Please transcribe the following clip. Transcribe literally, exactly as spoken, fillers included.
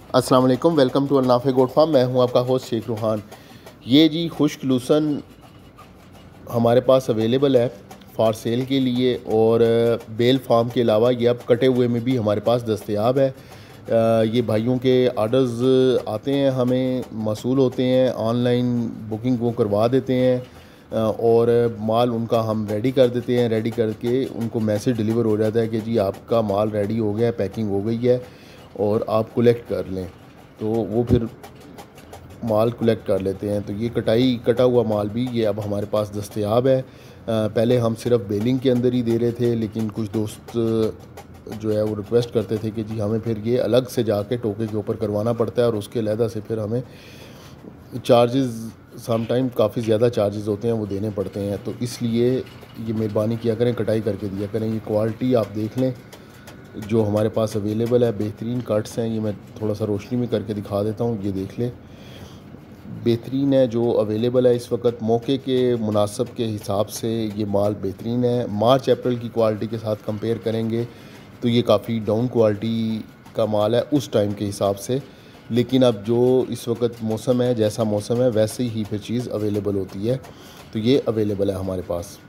अस्सलाम वालेकुम, welcome to Al Nafe goat farm. मैं हूं आपका होस्ट शेख रूहान। ये जी खुश्क लूसन हमारे पास अवेलेबल है फॉर सेल के लिए, और बेल फार्म के अलावा ये अब कटे हुए में भी हमारे पास दस्तयाब है। ये भाइयों के आर्डर्स आते हैं, हमें मसूल होते हैं, ऑनलाइन बुकिंग वो करवा देते हैं और माल उनका हम रेडी कर देते हैं। रेडी करके उनको मैसेज डिलीवर हो जाता है कि जी आपका माल रेडी हो गया है, पैकिंग हो गई है और आप कलेक्ट कर लें। तो वो फिर माल कलेक्ट कर लेते हैं। तो ये कटाई कटा हुआ माल भी ये अब हमारे पास दस्तयाब है। पहले हम सिर्फ बेलिंग के अंदर ही दे रहे थे, लेकिन कुछ दोस्त जो है वो रिक्वेस्ट करते थे कि जी हमें फिर ये अलग से जाके टोके के ऊपर करवाना पड़ता है और उसके अलहदा से फिर हमें चार्जेस, सम टाइम काफ़ी ज़्यादा चार्जेस होते हैं, वो देने पड़ते हैं। तो इसलिए ये मेहरबानी किया करें, कटाई करके दिया करें। ये क्वालिटी आप देख लें जो हमारे पास अवेलेबल है, बेहतरीन कट्स हैं। ये मैं थोड़ा सा रोशनी में करके दिखा देता हूँ, ये देख लें, बेहतरीन है जो अवेलेबल है इस वक्त। मौके के मुनासब के हिसाब से ये माल बेहतरीन है। मार्च अप्रैल की क्वालिटी के साथ कंपेयर करेंगे तो ये काफ़ी डाउन क्वालिटी का माल है उस टाइम के हिसाब से, लेकिन अब जो इस वक्त मौसम है, जैसा मौसम है वैसे ही फिर चीज़ अवेलेबल होती है। तो ये अवेलेबल है हमारे पास।